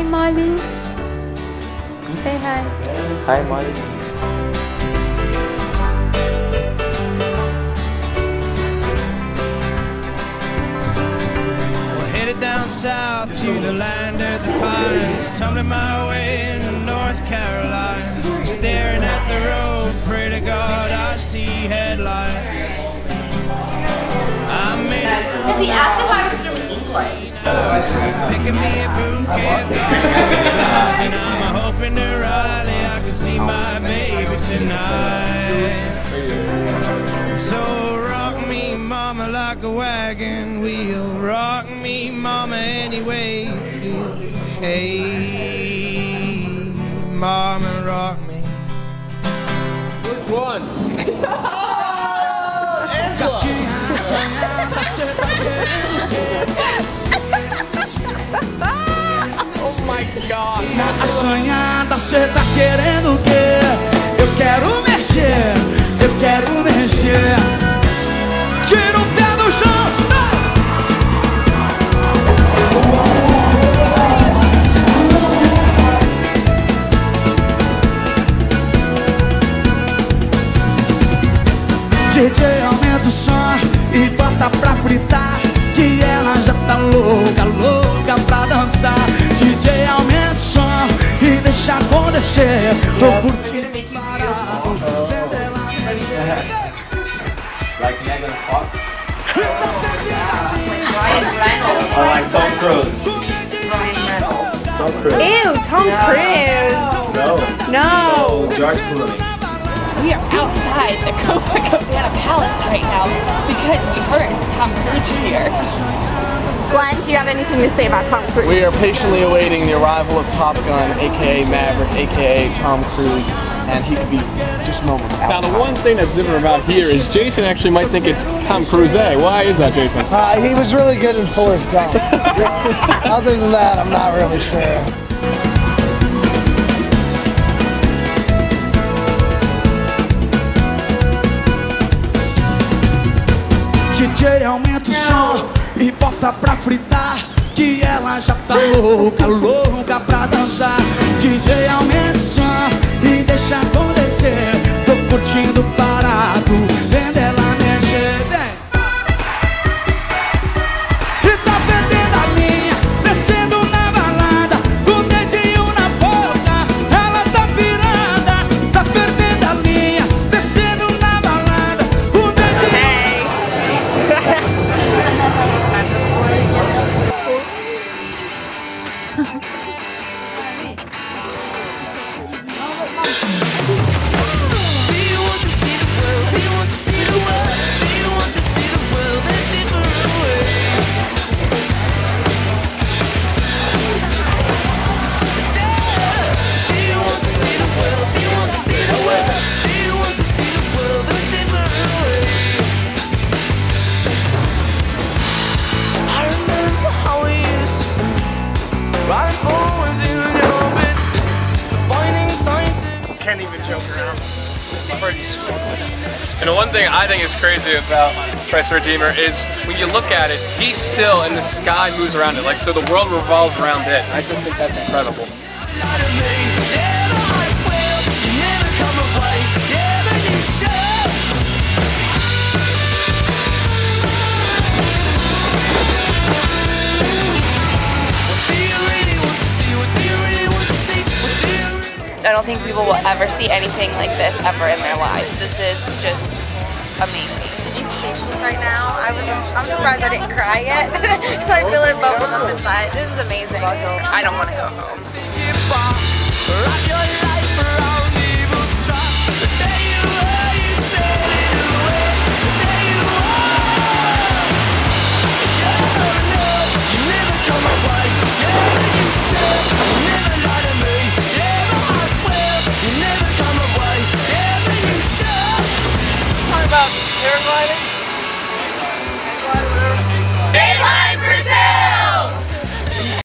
Hi, Molly. Say hi. Hi, Molly. Headed down south to the land of the pines, tumbling my way into North Carolina, staring at the road, pray to God I see headlights. I made it. If he asked if I was from England. Picking me a bouquet of flowers, and I'm hoping to Raleigh I can see my baby tonight. So rock me, mama, like a wagon wheel. Rock me, mama, any way you feel. Hey, mama, rock me. Which one? Angela! Oh my God! Assanhada, cê tá querendo o quê? Eu quero mexer, eu quero mexer. Tira o pé do chão. DJ, aumenta o som e bota pra fritar, que ela já tá louca, louca pra dançar. DJ, aumenta o som e deixa acontecer. Tô curtindo parado, vendo ela mexer. Like Megan Fox? Ryan Reynolds. Or like Tom Cruise? Ryan Reynolds. Tom Cruise? Ew, Tom Cruise. No. No. So, George Clooney. We are outside the Copacabana Palace right now because we heard Tom Cruise here. Glenn, do you have anything to say about Tom Cruise? We are patiently awaiting the arrival of Top Gun, aka Maverick, aka Tom Cruise, and he could be just moments out. Now the one thing that's different about here is Jason actually might think it's Tom Cruise. Why is that, Jason? He was really good in Forrest Gump. Other than that, I'm not really sure. DJ, aumenta o som e bota pra fritar, que ela já tá louca, louca pra dançar. DJ, aumenta o som e deixa acontecer. Tô curtindo parado, vendo ela mexer, vem. E tá perdendo a linha, descendo na balada, com o dedinho na boca, ela tá pirada. Tá perdendo a linha, descendo na balada, com o dedinho. Can't even joke around. It's pretty sweet. And the one thing I think is crazy about Christ the Redeemer is when you look at it, he's still and the sky moves around it. Like, so the world revolves around it. I just think that's incredible. I don't think people will ever see anything like this ever in their lives. This is just amazing. He's speechless right now. I'm surprised I didn't cry yet. Because I feel it bubbling up inside. This is amazing. I don't want to go home. Talking about paragliding?